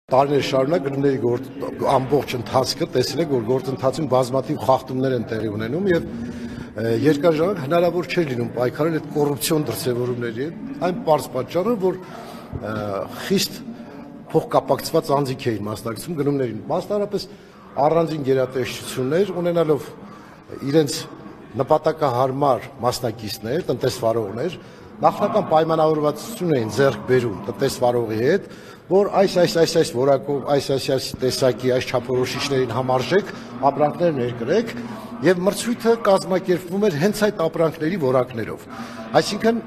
Տարիներ շարունակ գնումների ամբողջ ընթացքը տեսել եք, որ գործընթացում բազմաթիվ խախտումներ են տեղի ունենում եւ երկար ժամանակ հնարավոր չէր լինում պայքարել այդ կոռուպցիոն դրսևորումների հետ, այն պարզ պատճառով, որ խիստ փոխկապակցված անձիկ էին մասնակցում գնումներին, մասնավորապես առանձին գերատեսչություններ ունենալով իրենց նպատակահարմար մասնակիցներ, տնտեսվարողներ, նախնական պայմանավորվածություն էին ձեռք բերում տնտեսվարողի հետ, որ այս որակով, այս տեսակի, այս չափորոշիչներին համարժեք ապրանքներ ներկրեք եւ մրցույթը կազմակերպվում էր հենց այդ ապրանքների որակներով։ Այսինքն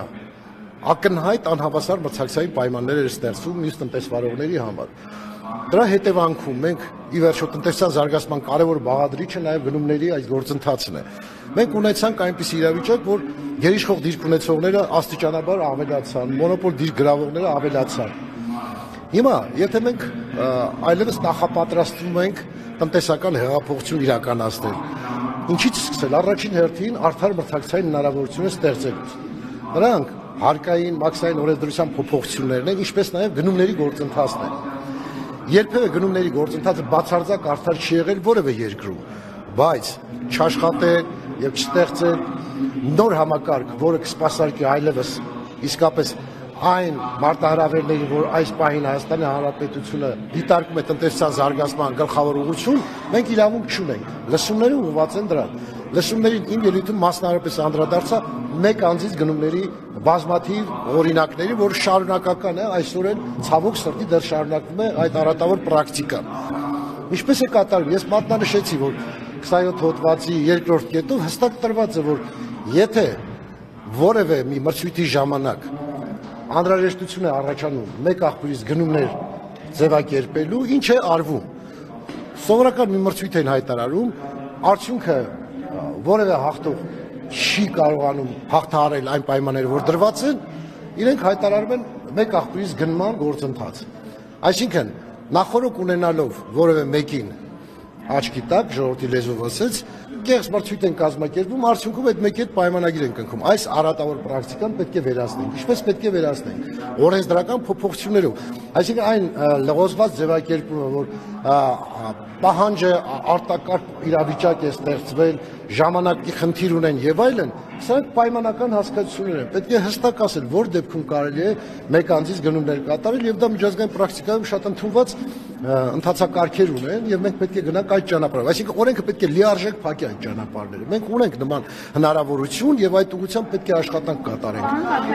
ակնհայտ անհավասար մրցակցային պայմաններ էր ստեղծվում մյուս տնտեսվարողների համար։ Դրա հետևանքում մենք ի վերջո տնտեսական զարգացման կարևոր բաղադրիչը նաև գնումների այս գործընթացն է։ Մենք ունեցանք այնպիսի իրավիճակ, որ գերիշխող դիրք ունեցողները աստիճանաբար ավելացան, մոնոպոլ դիրք գրավողները ավելացան։ Հիմա, եթե մենք այլևս նախապատրաստվում ենք տնտեսական հեղափոխություն իրականացնել, ինչից սկսել, առաջին հերթին արդար մրցակցային հնարավորություն ստեղծելուց։ Նրանք հարկային, մաքսային օրենսդրության փոփոխություններն են, ինչպես նաև գնումների գործընթացն է։ Երբևէ գնումների գործընթացը բացարձակ արդար չի եղել որևէ երկրում, բայց չաշխատել եւ չստեղծել նոր համակարգ, որը կսպասարկի այլևս իսկապես այն մարտահրավերների, որ այս պահին Հայաստանի Հանրապետությունը դիտարկում է տնտեսական զարգացման գլխավոր ուղղություն, մենք իրավունք չունենք։ Լսումները ուղղված են դրան։ Լսումներին իմ ելույթում մասնավորապես անդրադարձա մեկ անձից գնումների բազմաթիվ օրինակների, որ շարունակական է, այսօր էլ ցավոք սրտի դեռ շարունակվում է այդ առատավոր պրակտիկան։ Ինչպես է կատարվում, ես մատնանշեցի, որ 27 հոդվածի երկրորդ կետով հստակ տրված է, որ եթե որևէ մի մրցույթի ժամանակ անհրաժեշտություն է առաջանում մեկ աղբյուրից գնումներ ձևակերպելու, ինչ է արվում։ Սովորական մի մրցույթ են հայտարարում, արդյունքը որևէ հաղթող չի կարողանում հաղթահարել այն պայմանները, որ դրված են, իրենք հայտարարում են մեկ աղբյուրից գնման գործընթաց։ Այսինքն, նախորոք ունենալով որևէ մեկին աչքի տակ, ժողովրդի լեզվով ասած, կեղծ մրցույթ են կազմակերպում, արդյունքում այդ մեկի հետ պայմանագիր են կնքում։ Այս առատավոր պրակտիկան պետք է վերացնենք։ Ինչպես պետք է վերացնենք։ Օրենսդրական փոփոխություններով։ Այսինքն այն լղոզված ձևակերպումը, որ պահանջը արտակարգ իրավիճակ է ստեղծվել, ժամանակի խնդիր ունեն եւ այլն, սրանք պայմանական հասկացություններ են։ Պետք է հստակ ասել, որ դեպքում կարելի է մեկ անձից գնումներ կատարել եւ դա միջազգային պրակտիկայում շատ ընդունված ընթացակարգեր ունեն եւ մենք պետք է գնանք այդ ճանապարհով։ Այսինքն օրենքը պետք է լիարժեք փակի այդ ճանապարհները։ Մենք ունենք նման հնարավորություն եւ այդ ուղղությամբ պետք է աշխատանք կատարենք։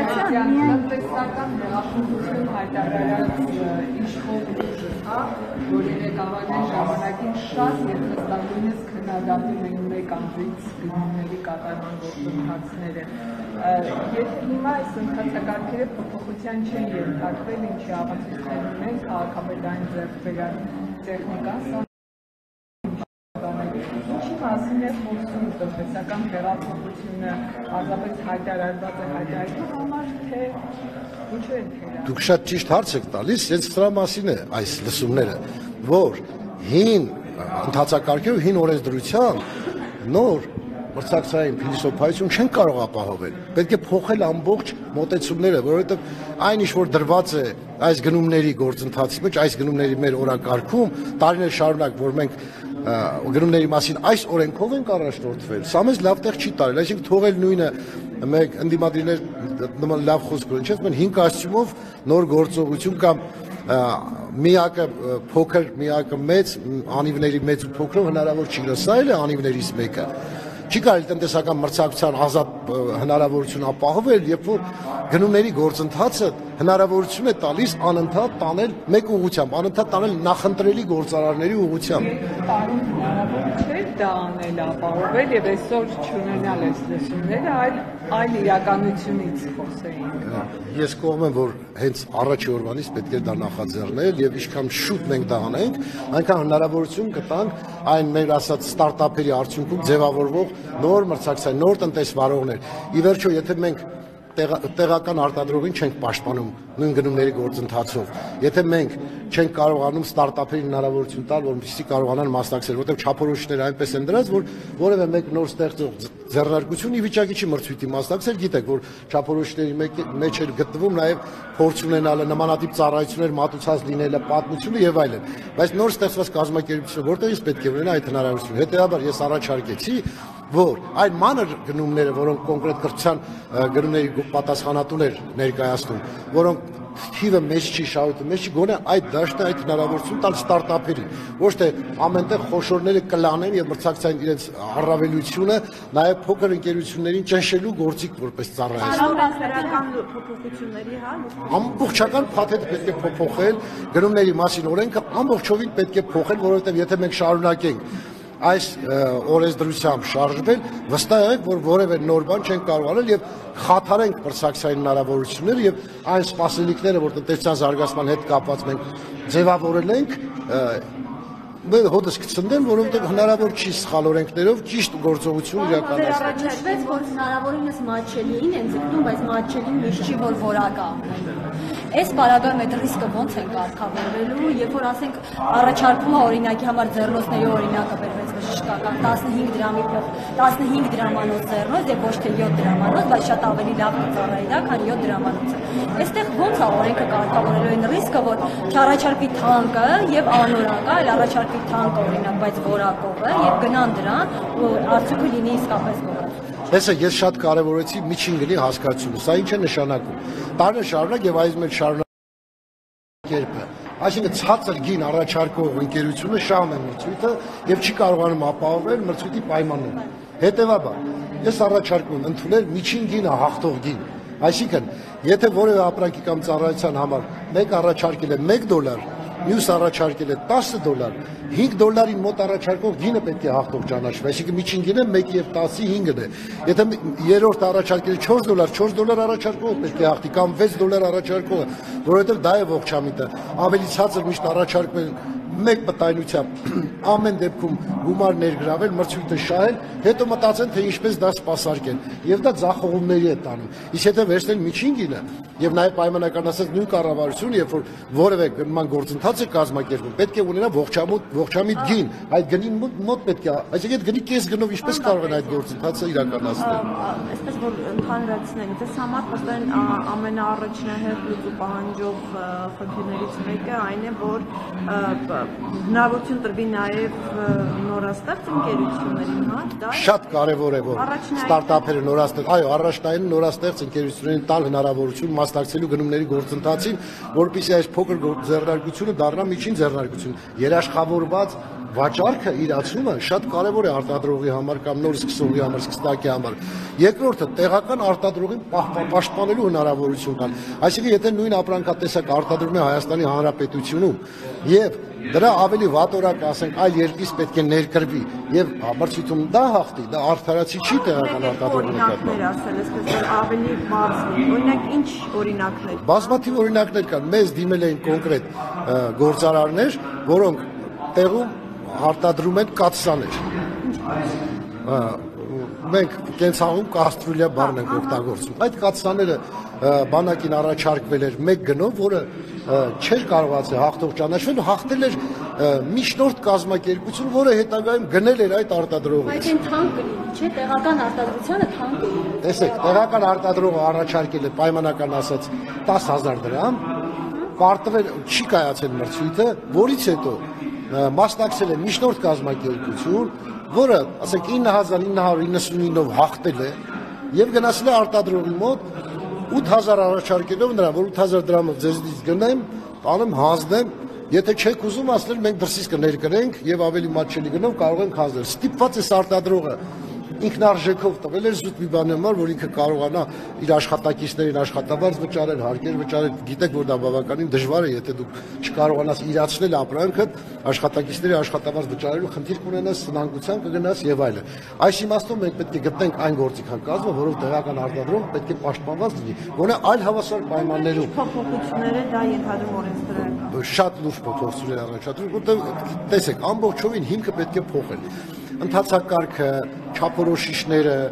Տնտեսական հեղափոխություն հայտարարած իշխող ուժը, որ ղեկավարների ժամանակին շատ եւ հստակորեն քննադատում են մեկ անձից գնումների կատարման գործընթացները։ Եթե հիմա այս ընթացակարգերը փոփոխության չեն ենթարկվել, ինչի ապացույցներ ունեն քաղաքապետարան ձեռքբերած տեխնիկան, ինչի մասին է խոսում տնտեսական հեղափոխությունը, առավել հայտարարված է հայտարարելու համար, թե ինչու են թերահավատ։ Դուք շատ ճիշտ հարց եք տալիս, հենց դրա մասին է այս լսումները, որ հին ընթացակարգերով, հին օրենսդրությամբ նոր մրցակցային փիլիսոփայություն չեն կարող ապահովել։ Պետք է փոխել ամբողջ մոտեցումները, որովհետև այն ինչ որ դրված է այս գնումների գործընթացի մեջ, այս գնումների մեր օրակարգում, տարիներ շարունակ, որ մենք գնումների մասին այս օրենքով ենք առաջնորդվել, սա մեզ լավ տեղ չի տարել, այսինքն թողել նույնը մեկ ընդդիմադիրներ նման լավ խոսք ունեն, չէ՞, մենք 5 աստիճանով նոր գործողություն կամ միակը փոքր, միակը մեծ, անիվների մեծ ու փոքրով հնարավոր չի գնալ, սա էլ է անիվներից մեկը։ Չի կարելի տնտեսական մրցակցության ազատ հնարավորություն ապահովել, երբ որ գնումների գործընթացը հնարավորություն է տալիս անընդհատ տանել մեկ ուղղությամբ, անընդհատ տանել նախընտրելի գործարարների ուղղությամբ։ Չէ դա անել ապահովել եւ այսօր չունենալ այս լսումները, այլ իրականությունից խոսեին։ Ես կողմ եմ, որ հենց առաջի օրվանից պետք է դա նախաձեռնել եւ ինչքան շուտ մենք դա անենք, այնքան հնարավորություն կտանք այն մեր ասած ստարտափերի արդյունքում ձևավորվող նոր մրցակցային, նոր տնտեսվարողներ։ Ի վերջո, եթե մենք տեղական արտադրողին չենք պաշտպանում նույն գնումների գործընթացով։ Եթե մենք չենք կարողանում ստարտափերին հնարավորություն տալ, որպեսզի կարողանան մասնակցել, որտեղ չափորոշիչները այնպես են դրած, որ որևէ մեկ նոր ստեղծող ձեռնարկություն ի վիճակի չի մրցույթի մասնակցել, գիտեք, որ չափորոշիչների մեջ էր գտնվում նաև փորձ ունենալը, նմանատիպ ծառայություններ մատուցած լինելը, պատմությունը եւ այլն։ Բայց նոր ստեղծված կազմակերպությունը որտեղից պետք է ունենա այդ հնարավորությունը։ Հետեւաբար ես առաջարկեցի, որ այն մանր գնումները, որոնք կոնկրետ կրթության գնումների պատասխանատուն էր ներկայացնում, որոնք թիվը մեծ չի, շահույթը մեծ չի, գոնե այդ դաշտը այդ հնարավորություն տալ ստարտափերին, ոչ թե ամենտեղ խոշորները կլանեն եւ մրցակցային իրենց առավելությունը նաեւ փոքր ընկերություններին ճնշելու գործիք որպես ծառայություն։ Հասարակական փոփոխությունների, հա, ամբողջական փաթեթը պետք է փոփոխել, գնումների մասին օրենքը ամբողջովին պետք է փոխել, որովհետեւ եթե մենք շարունակենք այս օրենսդրությամբ շարժվել, վստահ եղեք, որ որևէ նոր բան չենք կարող անել եւ խաթարենք մրցակցային հնարավորությունները եւ այն սպասելիքները, որ տնտեսության զարգացման հետ կապված մենք ձևավորել ենք, հոդս կցնդեն, որովհետև հնարավոր չի սխալ օրենքներով ճիշտ գործողություն իրականացնել։ Առաջարկվեց, որ հնարավորինս մատչելիին են ձգտում, բայց մատչելին միշտ չի, որ որակա։ Այս բարագայում այդ ռիսկը ոնց են կարգավորվելու, երբ որ ասենք առաջարկվում է օրինակի համար ձեռնոցների օրինակը բերվեց բժշկական 15 դրամի փոխ 15 դրամանոց ձեռնոց եւ ոչ թե 7 դրամանոց, բայց շատ ավելի լավ ծառայի դա, քան 7 դրամանոցը։ Այստեղ ոնց է օրենքը կարգավորելու այն ռիսկը, որ չառաջարկվի թանկը եւ անորակը, այլ առաջարկվի թանկը օրինակ, բայց որակովը եւ գնան դրան, որ արդյունքը լինի իսկապես գովազդ։ Տեսեք, ես շատ կարևորեցի միջին գնի հասկացումը։ Սա ինչ է նշանակում։ Տարիներ շարունակ եւ այս մեր շարունակ կերպը։ Այսինքն ցածր գին առաջարկող ընկերությունը շահում է մրցույթը եւ չի կարողանում ապահովել մրցույթի պայմանները։ Հետեւաբար, ես առաջարկում եմ ընդունել միջին գինը հաղթող գին։ Այսինքն, եթե որևէ ապրանքի կամ ծառայության համար մեկ առաջարկել է $1, մյուս առաջարկել է $10, $5 մոտ առաջարկող գինը պետք է հաղթող ճանաչվի, այսինքն միջին գինը 1 եւ 10-ի 5-ն է։ Եթե երրորդ առաջարկել է $4 առաջարկող պետք է հաղթի կամ $6 առաջարկողը, որովհետեւ դա է ողջամիտը։ Ավելի ցածր միշտ առաջարկում են մեկ մտայնությամբ ամեն դեպքում գումար ներգրավել, մրցույթը շահել, հետո մտածեն, թե ինչպես դա սպասարկեն, եւ դա ձախողումների է տանում։ Իսկ եթե վերցնել միջին գինը եւ նաեւ պայմանականացած նույն կառավարությունը, երբ որ որևէ գնման գործընթաց է կազմակերպում, պետք է ունենա ողջամիտ գին, այդ գնի մոտ պետք է, այսինքն այդ գնի կես գնով ինչպես կարող են այդ գործընթացը իրականացնել։ Այսպես որ ընդհանրացնենք, դες համար փաստորեն ամենաառաջնահերթ լուծու պահանջող խնդիրներից մեկը այն է, որ հնարավորություն տրվի նաև նորաստեղծ ընկերություններին, հա, դա շատ կարևոր է, որ ստարտափերը նորաստեղծ, այո, առաջնային նորաստեղծ ընկերություններին տալ հնարավորություն մասնակցելու գնումների գործընթացին, որպեսզի այս փոքր ձեռնարկությունը դառնա միջին ձեռնարկություն, երաշխավորված վաճառքը իրացումը շատ կարևոր է արտադրողի համար կամ նոր սկսողի համար, սկսնակի համար։ Երկրորդը տեղական արտադրողին պաշտպանելու հնարավորություն կան։ Այսինքն, եթե նույն ապրանքատեսակը արտադրվում է Հայաստանի Հանրապետությունում եւ դրա ավելի վատորակ, ասենք, այլ երկրից պետք է ներկրվի եւ մրցույթում դա հաղթի, դա արդարացի չի տեղական արտադրողի նկատմամբ։ ասել ես, որ ավելի բարձր, օրինակ ինչ օրինակներ։ Բազմաթիվ օրինակներ կան։ Մեզ դիմել էին կոնկրետ գործարարներ, որոնք տեղում արտադրում են կաթսաներ։ Մենք կենցաղում կաստրուլյա բառն ենք օգտագործում։ Այդ կաթսաները բանակին առաջարկվել էր մեկ գնով, որը չէր կարողացել հաղթող ճանաչվել, հաղթել էր միջնորդ կազմակերպություն, որը հետագայում գնել էր այդ արտադրողից։ Բայց այն թանկ կլինի, չէ՞, տեղական արտադրությանը թանկ կլինի։ Տեսեք, տեղական արտադրողը առաջարկել է պայմանական ասած 10,000 դրամ, պարտվել չի կայացել մրցույթը, որից հետո մասնակցել է միջնորդ կազմակերպություն, որը, ասենք, 9,999-ով հաղթել է եւ գնացել է արտադրողի մոտ 8,000 առաջարկելով նրան, որ 8,000 դրամով ձեզնից գնեմ, տանեմ, հանձնեմ, եթե չեք ուզում, ասել մենք դրսից կներկրենք եւ ավելի մատչելի գնով կարող ենք հանձնել։ Ստիպված է արտադրողը ինքնարժեքով տվել էր զուտ մի բանի համար, որ ինքը կարողանա իր աշխատակիցներին աշխատավարձ վճարել, հարկեր վճարել, գիտեք, որ դա բավականին դժվար է, եթե դու չկարողանաս իրացնել ապրանքդ, աշխատակիցների աշխատավարձ վճարելու խնդիր կունենաս, սնանկության կգնաս եւ այլն։ Այս իմաստով մենք պետք է գտնենք այն գործիքան կազմը, որով տեղական արտադրողը պետք է պաշտպանված լինի, գոնե այլ հավասար պայմաններում։ Փոփոխությունները դա ենթադրում օրենսդրական։ Շատ լուրջ փոփոխություններ առաջադրում, որտեղ տեսեք, ամբողջովին հիմքը պետք է փոխել։ Ընթացակարգը, չափորոշիչները,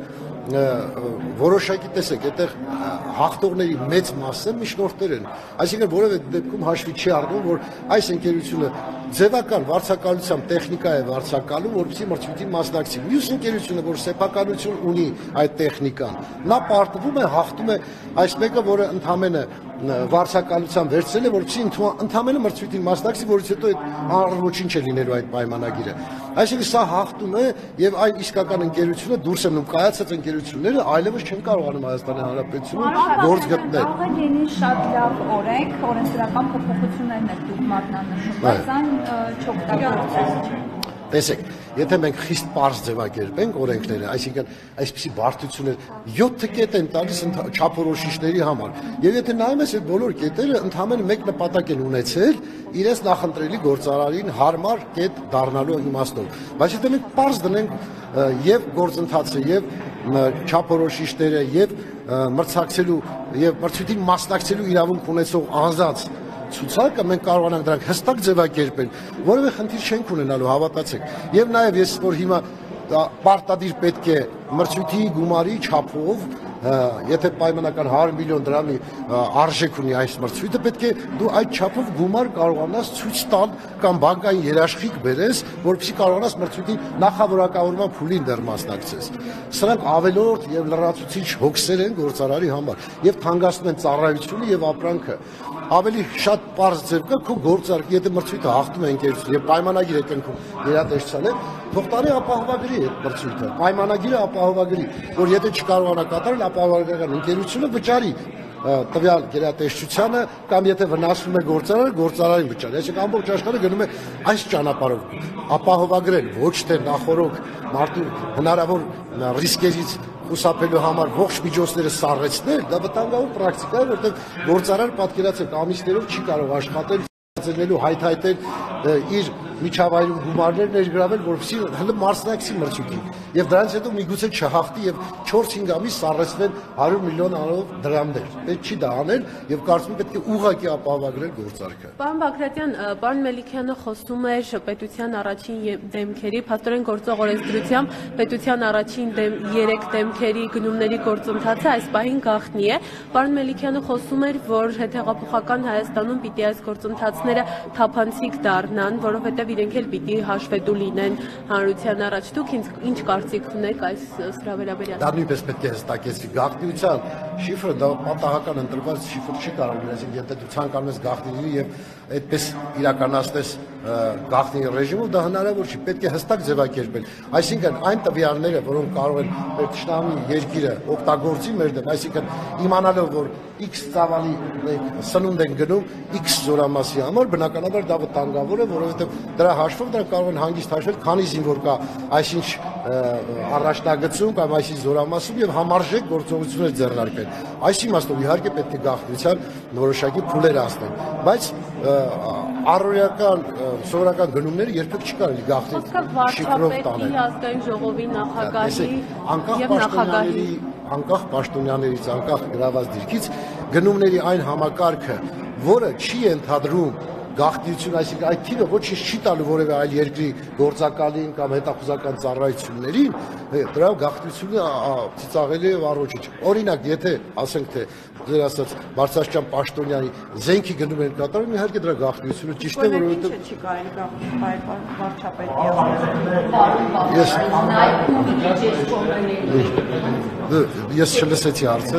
որոշակի տեսեք, այդտեղ հաղթողների մեծ մասը միջնորդներ են։ Այսինքն որևէ դեպքում հաշվի չի առնում, որ այս ընկերությունը ձևական վարձակալությամբ տեխնիկա է վարձակալում, որպեսզի մրցույթին մասնակցի։ Մյուս ընկերությունը, որ սեփականություն ունի այդ տեխնիկան, նա պարտվում է, հաղթում է այս մեկը, որը ընդամենը վարձակալությամբ վերցրել է, որպեսզի ընդամենը մրցույթին մասնակցի, որից հետո այդ ոչինչ է լինելու այդ պայմանագիրը։ Այսինքն սա հաղթում է եւ այն իսկական ընկերությունը դուրս են նում կայացած ընկերությունները այլևս չեն կարողանում Հայաստանի Հանրապետությունում գործ գտնել։ Կարող է լինի շատ լավ օրենք, օրենսդրական փոփոխություններն եք դուք մատնանշում, բայց այն չօգտագործվում։ Տեսեք, եթե մենք խիստ պարզ ձևակերպենք օրենքները, այսինքն այսպիսի բարդություններ 7 կետ են տալիս չափորոշիչների համար, եւ եթե նայում ես այդ բոլոր կետերը ընդհանրապես մեկ նպատակ են ունեցել իրենց նախընտրելի գործարարին հարմար կետ դառնալու իմաստով։ Բայց եթե մենք պարզ դնենք եւ գործընթացը եւ չափորոշիչները եւ մրցակցելու եւ մրցույթին մասնակցելու իրավունք ունեցող անձանց ցուցակը մենք կարողանանք դրանք հստակ ձևակերպել, որովհետեւ խնդիր չենք ունենալու, հավատացեք։ Եվ նաեւ ես որ հիմա պարտադիր պետք է մրցույթի գումարի չափով, եթե պայմանական 100 միլիոն դրամի արժեք ունի այս մրցույթը, պետք է դու այդ չափով գումար կարողանաս ցույց տալ կամ բանկային երաշխիք բերես, որպեսզի կարողանաս մրցույթի նախավորակավորման փուլին դեռ մասնակցես։ Սրանք ավելորդ եւ լրացուցիչ հոգսեր են գործարարի համար եւ թանկացնում են ծառայությունը եւ ապրանքը։ Ավելի շատ պարզ ձև կա քո գործարք, եթե մրցույթը հաղթում է ընկերություն եւ պայմանագիր է կնքում գերատեսչությանը, թող տարի ապահովագրի այդ մրցույթը, պայմանագիրը ապահովագրի, որ եթե չկարողանա կատարել, ապահովագրական ընկերությունը վճարի տվյալ գերատեսչությանը կամ եթե վնասվում է գործարարը, գործարարին վճարի։ Այսինքն ամբողջ աշխարհը գնում է այս ճանապարհով ապահովագրել, ոչ թե նախորոք մարդու հնարավոր ռիսկերից խուսափելու համար ողջ միջոցները սառեցնել, դա վտանգավոր պրակտիկա է, որտեղ գործարար պատկերացեք ամիսներով չի կարող աշխատել, հայթայթել իր միջավայրում գումարներ ներգրավել, որպեսզի հենց մասնակցի մրցույթին։ Եվ դրանից հետո միգուցե չհաղթի եւ 4-5 ամիս սառեցվեն 100 միլիոն անով դրամներ։ Պետք չի դա անել եւ կարծում եմ պետք է ուղղակի ապահովագրել գործարքը։ Պարոն Բագրատյան, պարոն Մելիքյանը խոսում էր պետության առաջին դեմքերի, փաստորեն գործող օրենսդրությամբ պետության առաջին 3 դեմքերի գնումների գործընթացը այս պահին գաղտնի է։ Պարոն Մելիքյանը խոսում էր, որ հետհեղափոխական Հայաստանում պիտի այս գործընթացները թափանցիկ դառնան, որովհետև իրենք էլ պիտի հաշվետու լինեն հանրության առաջ։ Դուք ինչ կարծիք ունեք այս սրա վերաբերյալ։ Դա նույնպես պետք է հստակեցվի։ Գաղտնիության շիֆրը դա պատահական ընտրված շիֆր չի կարող լինել, այսինքն եթե դու ցանկանում ես գաղտնի լինի եւ այդպես իրականացնես գաղտնի ռեժիմով, դա հնարավոր չի, պետք է հստակ ձևակերպել։ Այսինքն այն տվյալները, որոնք կարող են մեր ճշտամի երկիրը օգտագործի մեր դեմ, այսինքն իմանալով, որ X ծավալի սնունդ են գնում X զորամասի համար, բնականաբար դա վտանգավոր է, որովհետև դրա հաշվով դրա կարող են հանգիստ հաշվել, քանի զինվոր կա այսինչ առաջնագծում կամ այսինչ զորամասում եւ համարժեք գործողություններ ձեռնարկել։ Այս իմաստով իհարկե պետք է գաղտնիության որոշակի փուլեր անցնել, բայց առօրյական սովորական գնումները երբեք չի կարելի գաղտնի շիֆրով տանել։ Ազգային ժողովի նախագահի եւ նախագահի անկախ պաշտոնյաներից, անկախ գրաված դիրքից գնումների այն համակարգը, որը չի ընդհանրում գաղտնիություն, այսինքն այդ թիվը ոչինչ չի տալու որևէ այլ երկրի գործակալին կամ հետախուզական ծառայություններին, դրա գաղտնիությունը ծիծաղելի եւ առողջ։ Օրինակ, եթե ասենք թե ձեր ասած Բարձրաստիճան պաշտոնյանի զենքի գնում են կատարում, իհարկե դրա գաղտնիությունը ճիշտ է, որովհետեւ չի կարելի գաղտնի վարչապետի ես չլսեցի հարցը։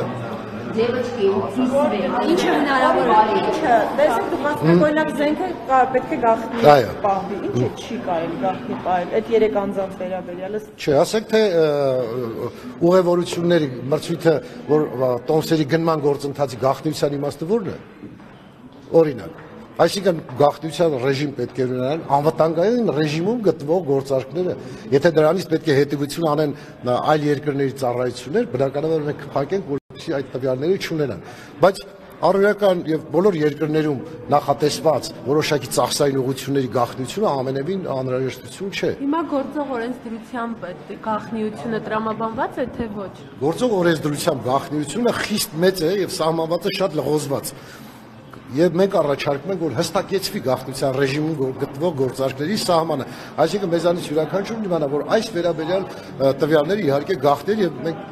Ինչը հնարավոր է, ինչը, տեսեք դուք ասում եք օրինակ զենքը պետք է գաղտնի պահվի, ինչը չի կարելի գաղտնի պահել, այդ 3 անձանց վերաբերյալս։ Չէ, ասեք թե ուղևորությունների մրցույթը, որ տոմսերի գնման գործընթացի գաղտնիության իմաստը ո՞րն է։ Օրինակ, այսինքն գաղտնիության ռեժիմ պետք է ունենան անվտանգային ռեժիմում գտնվող գործարքները։ Եթե դրանից պետք է հետևություն անեն այլ երկրների ծառայություններ, բնականաբար մենք կփակենք, որպեսզի այդ տվյալները չունենան։ Բայց առօրյական եւ բոլոր երկրներում նախատեսված որոշակի ծախսային ուղղությունների գաղտնիությունը ամենևին անհրաժեշտություն չէ։ Հիմա գործող օրենսդրությամբ գաղտնիությունը տրամաբանված է թե ոչ։ Գործող օրենսդրությամբ գաղտնիությունը խիստ մեծ է եւ սահմանված է շատ լղոզված։ Եվ մենք առաջարկում ենք, որ հստակեցվի գաղտնիության ռեժիմում գտնվող գործարքների սահմանը։ Այսինքն մեզանից յուրաքանչյուրն իմանա, որ այս վերաբերյալ տվյալները իհարկե գաղտնի եւ մենք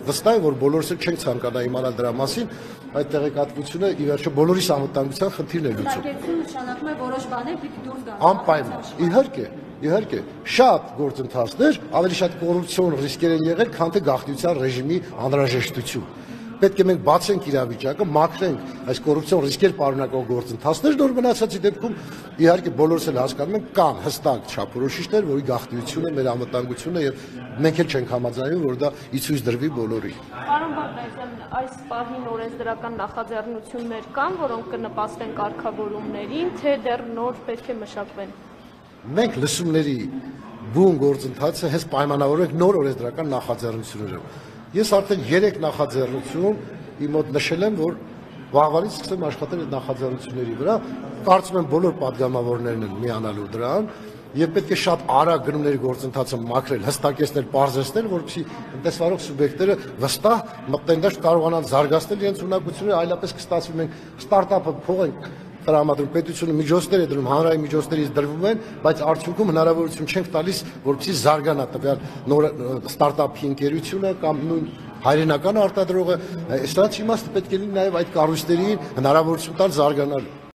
վստահ եմ, որ բոլորս էլ չենք ցանկանա իմանալ դրա մասին, այդ տեղեկատվությունը ի վերջո բոլորիս անվտանգության խնդիրն է լուծում։ Արգելություն նշանակում է որոշ բաներ պիտի դուրս գան։ Անպայման, իհարկե, շատ գործընթացներ ավելի շատ կոռուպցիոն ռիսկեր են եղել, քան թե գաղտնիության ռեժիմի անհրաժեշտություն։ Պետք է մենք բացենք իրավիճակը, մաքրենք այս կոռուպցիոն ռիսկեր պարունակող գործընթացներ, նոր մնացածի դեպքում իհարկե բոլորս էլ հասկանում ենք կան հստակ չափորոշիչներ, որի գաղտնիությունը մեր անվտանգությունը եւ մենք էլ չենք համաձայնում, որ դա ի ցույց դրվի բոլորի։ Պարոն Բաղդասարյան, այս պահին օրենսդրական նախաձեռնություններ կան, որոնք կնպաստեն կարգավորումներին, թե դեռ նոր պետք է մշակվեն։ Մենք լսումների բուն գործընթացը հենց պայմանավորենք նոր օրենսդրական նախաձեռնություններով։ Ես արդեն 3 նախաձեռնություն իմ մոտ նշել եմ, որ վաղվանից սկսեմ աշխատել այդ նախաձեռնությունների վրա, կարծում եմ բոլոր падգամավորներն են միանալու դրան, եւ պետք է շատ արագ գնումների գործընթացը մաքրել, հստակեցնել, պարզեցնել, որպեսզի տնտեսվարող սուբյեկտները վստահ մտնեն դաշտ կարողանան զարգացնել իրենց ունակությունները, այլապես կստացվի մենք ստարտափը փող ենք տրամադրում, պետությունը միջոցներ է դնում, հանրային միջոցներից դրվում են, բայց արդյունքում հնարավորություն չենք տալիս, որպեսզի զարգանա տվյալ նոր ստարտափի ընկերությունը կամ նույն հայրենական արտադրողը, սրանց իմաստը պետք է լինի նաև այդ կառույցներին հնարավորություն տալ զարգանալու։